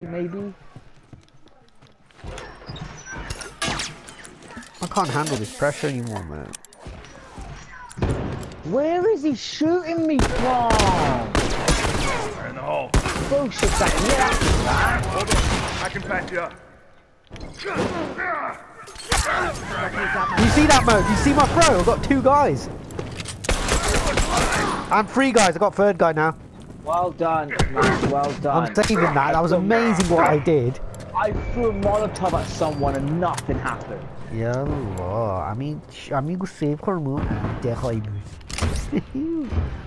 maybe. I can't handle this pressure anymore, man. Where is he shooting me from? Fire in the hole. Bullshit that. Yeah. Hold on. I can patch you up. Do you see that, Mo? Do you see my throw? I've got 2 guys. And 3 guys. I got 3rd guy now. Well done, man. Well done. I'm saving that. That was amazing what I did. I threw a Molotov at someone and nothing happened. Yallah. Amigo save kormu. Dekhaymış.